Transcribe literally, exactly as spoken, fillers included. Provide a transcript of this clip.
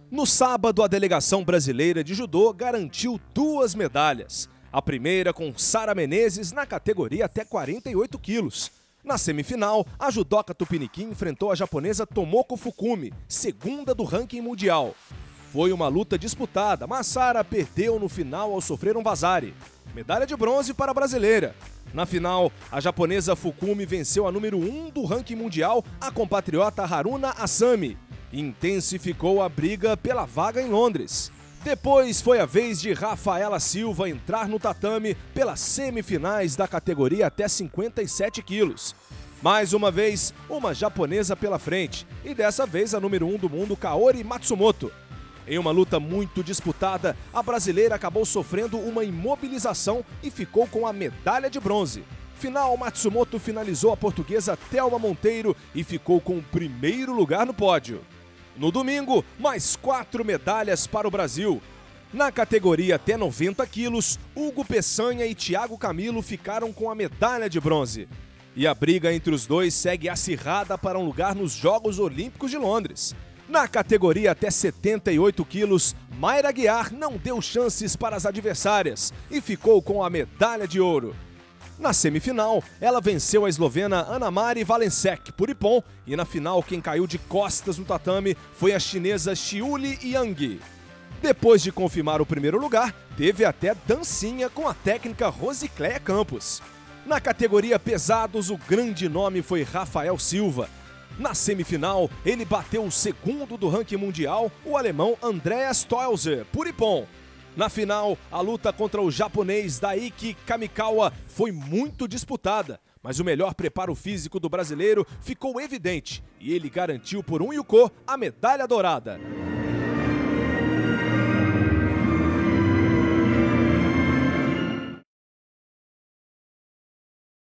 No sábado, a delegação brasileira de judô garantiu duas medalhas. A primeira com Sara Menezes na categoria até quarenta e oito quilos. Na semifinal, a judoca tupiniquim enfrentou a japonesa Tomoko Fukumi, segunda do ranking mundial. Foi uma luta disputada, mas Sara perdeu no final ao sofrer um vazare. Medalha de bronze para a brasileira. Na final, a japonesa Fukumi venceu a número um do ranking mundial, a compatriota Haruna Asami, e intensificou a briga pela vaga em Londres. Depois foi a vez de Rafaela Silva entrar no tatame pelas semifinais da categoria até cinquenta e sete quilos. Mais uma vez, uma japonesa pela frente, e dessa vez a número um do mundo, Kaori Matsumoto. Em uma luta muito disputada, a brasileira acabou sofrendo uma imobilização e ficou com a medalha de bronze. Final, Matsumoto finalizou a portuguesa Thelma Monteiro e ficou com o primeiro lugar no pódio. No domingo, mais quatro medalhas para o Brasil. Na categoria até noventa quilos, Hugo Peçanha e Thiago Camilo ficaram com a medalha de bronze. E a briga entre os dois segue acirrada para um lugar nos Jogos Olímpicos de Londres. Na categoria até setenta e oito quilos, Mayra Guiar não deu chances para as adversárias e ficou com a medalha de ouro. Na semifinal, ela venceu a eslovena Ana Mari Valencek por ippon e na final quem caiu de costas no tatame foi a chinesa Xiuli Yang. Depois de confirmar o primeiro lugar, teve até dancinha com a técnica Rosicléia Campos. Na categoria pesados, o grande nome foi Rafael Silva. Na semifinal, ele bateu o segundo do ranking mundial, o alemão Andreas Tolzer, por ippon. Na final, a luta contra o japonês Daiki Kamikawa foi muito disputada, mas o melhor preparo físico do brasileiro ficou evidente e ele garantiu por um yuko a medalha dourada.